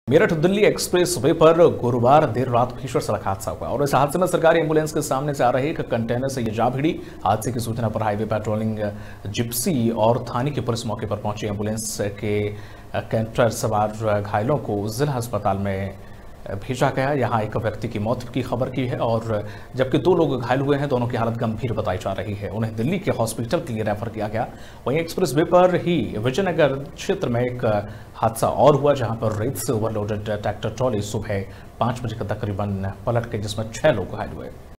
Meerut Delhi express way पर गुरुवार देर रात भीषण सड़क हादसा हुआ और इस हादसे में सरकारी एम्बुलेंस के सामने से आ रहे एक कंटेनर से ये जा भिड़ी। हादसे की सूचना पर हाईवे पेट्रोलिंग जिप्सी और थाने की पुलिस मौके पर पहुंची। एम्बुलेंस के कैंटर सवार घायलों को जिला अस्पताल में भेजा गया। यहां एक व्यक्ति की मौत की खबर की है और जबकि 2 लोग घायल हुए हैं। दोनों की हालत गंभीर बताई जा रही है। उन्हें दिल्ली के हॉस्पिटल के लिए रेफर किया गया। वहीं एक्सप्रेस वे पर ही विजयनगर क्षेत्र में एक हादसा और हुआ, जहां पर रेत से ओवरलोडेड ट्रैक्टर ट्रॉली सुबह 5 बजे तकरीबन पलट गई, जिसमें 6 लोग घायल हुए।